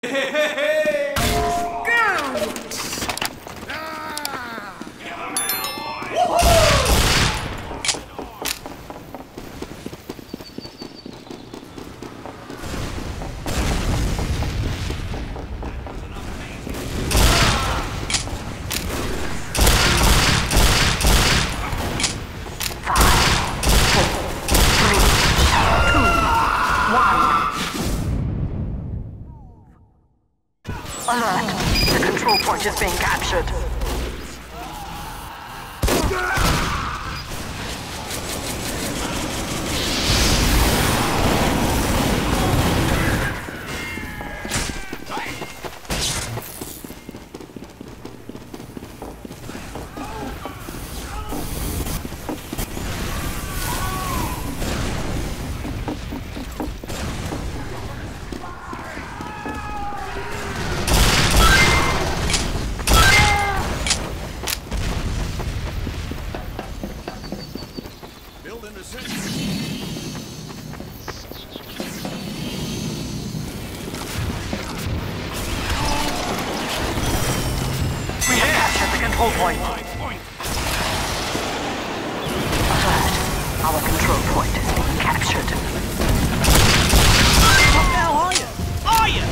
Alert! The control point is being captured. Control point. Alert. Our control point is being captured. What the hell are you? Are you?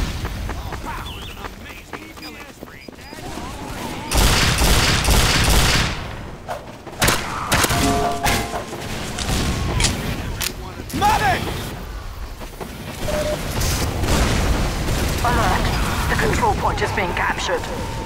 Medic! Alert. The control point is being captured.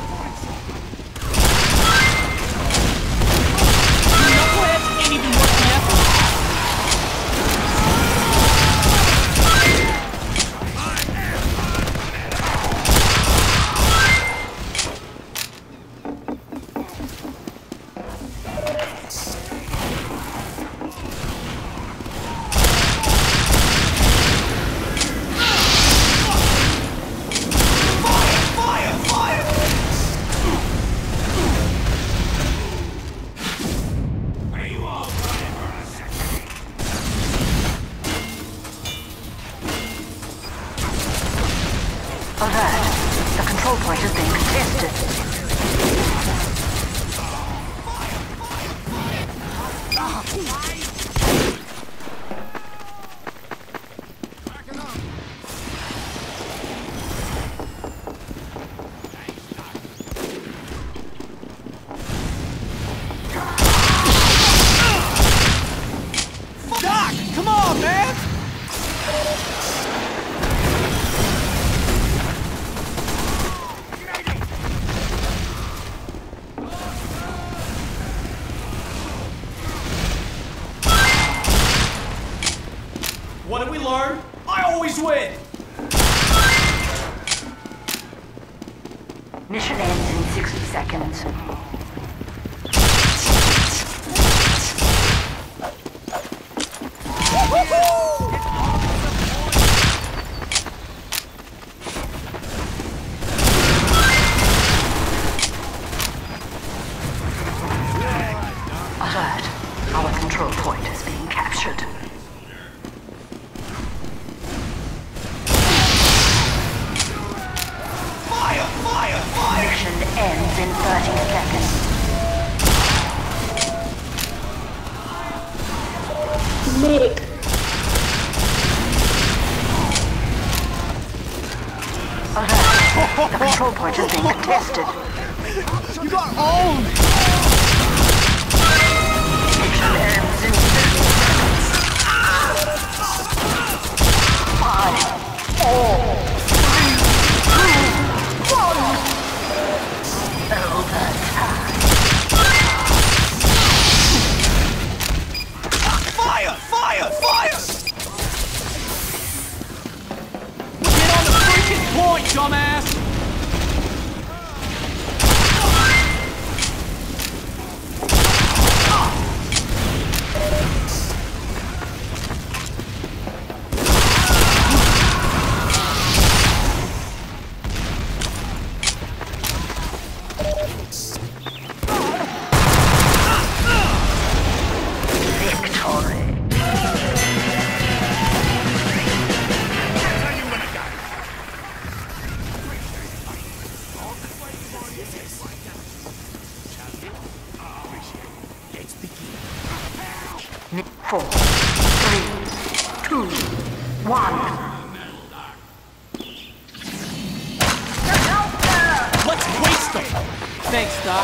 Alert! The control point is being contested. Doc! Come on, man! What did we learn? I always win! Mission ends in 60 seconds. Alert! Our control point is being captured. Mission ends in 30 seconds. Medic. Alert! The control point is being contested. You got owned! Mission ends in 30 seconds. 5, 4, 3, 2, 1. Fire! Fire! Fire! Get on the freaking point, dumbass! 4, 3, 2, 1. Let's waste them! Thanks, Doc.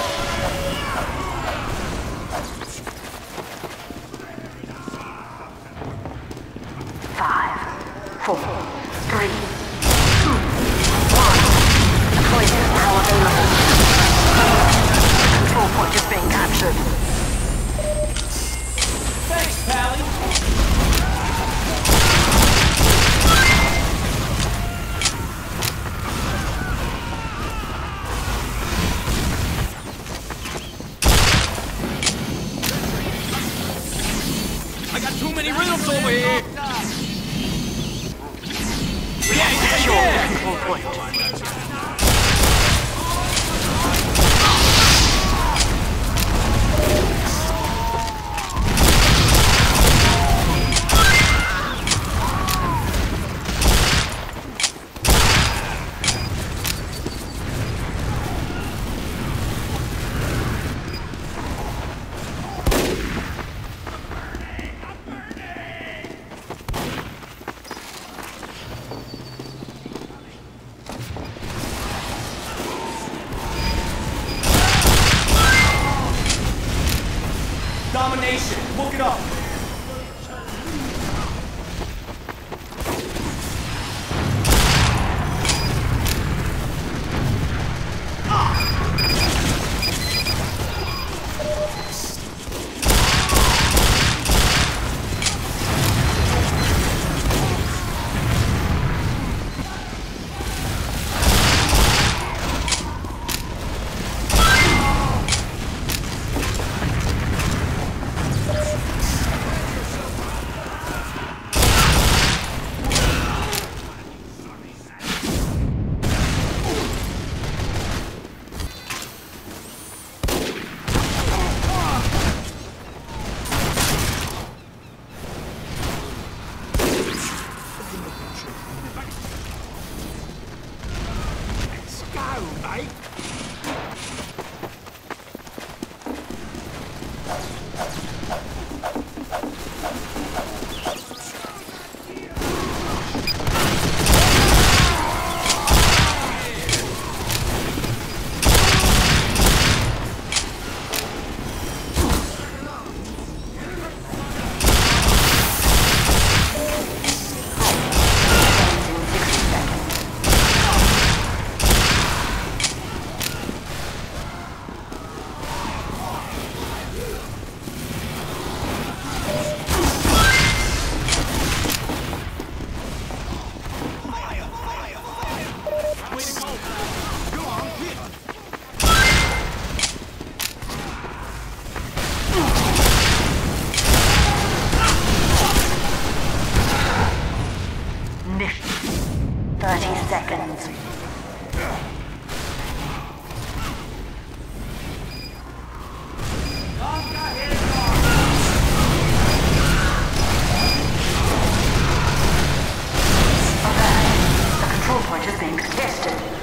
5, 4, 3, 2, 1. Point is now available. The control point is being captured. Thanks, Pally. I got too many rhythms over here. Secure the control point. Domination, look it up. Mission. 30 seconds. The control point is being contested.